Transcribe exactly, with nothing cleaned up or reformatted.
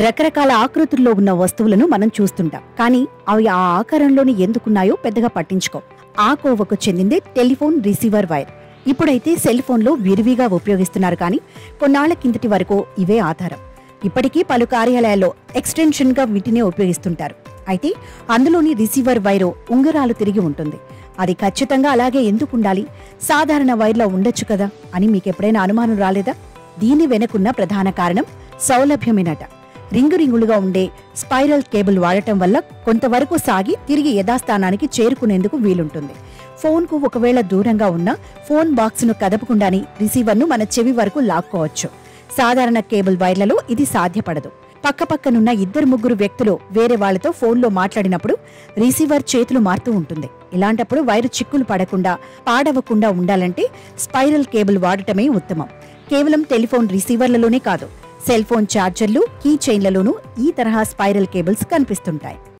రకరకాల ఆకృతుల్లో ఉన్న వస్తువులను మనం చూస్తుంటాం, కానీ అవి ఆ ఆకారంలోని ఎందుకున్నాయో పెద్దగా పట్టించుకో. ఆ కోవకు చెందిందే టెలిఫోన్ రిసీవర్ వైర్. ఇప్పుడైతే సెల్ ఫోన్లో విరివిగా ఉపయోగిస్తున్నారు, కానీ కొన్నాళ్ల కిందటి వరకు ఇవే ఆధారం. ఇప్పటికీ పలు కార్యాలయాల్లో ఎక్స్టెన్షన్గా వీటినే ఉపయోగిస్తుంటారు. అయితే అందులోని రిసీవర్ వైరు ఉంగరాలు తిరిగి ఉంటుంది. అది ఖచ్చితంగా అలాగే ఎందుకుండాలి, సాధారణ వైర్లో ఉండొచ్చు కదా అని మీకెప్పుడైనా అనుమానం రాలేదా? దీని వెనుకున్న ప్రధాన కారణం సౌలభ్యమేనట. రింగు రింగులుగా ఉండే స్పైరల్ కేబుల్ వాడటం వల్ల కొంతవరకు సాగి తిరిగి యథాస్థానానికి చేరుకునేందుకు వీలుంటుంది. ఫోన్కు ఒకవేళ దూరంగా ఉన్న ఫోన్ బాక్స్ను కదపకుండానే రిసీవర్ను మన చెవి వరకు లాక్కోవచ్చు. సాధారణ కేబుల్ వైర్లలో ఇది సాధ్యపడదు. పక్కపక్కనున్న ఇద్దరు ముగ్గురు వ్యక్తులు వేరే వాళ్లతో ఫోన్లో మాట్లాడినప్పుడు రిసీవర్ చేతులు మారుతూ ఉంటుంది. ఇలాంటప్పుడు వైరు చిక్కులు పడకుండా, పాడవకుండా ఉండాలంటే స్పైరల్ కేబుల్ వాడటమే ఉత్తమం. కేవలం టెలిఫోన్ రిసీవర్లలోనే కాదు, సెల్ ఫోన్ ఛార్జర్లు, కీ చైన్లలోనూ ఈ తరహా స్పైరల్ కేబుల్స్ కనిపిస్తుంటాయి.